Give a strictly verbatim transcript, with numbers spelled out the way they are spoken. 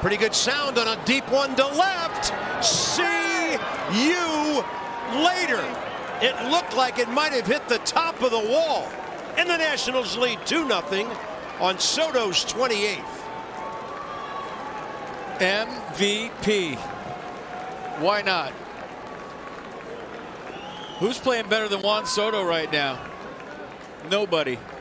Pretty good sound on a deep one to left. See you later. It looked like it might have hit the top of the wall. And the Nationals lead two nothing on Soto's twenty-eighth. M V P. Why not? Who's playing better than Juan Soto right now? Nobody.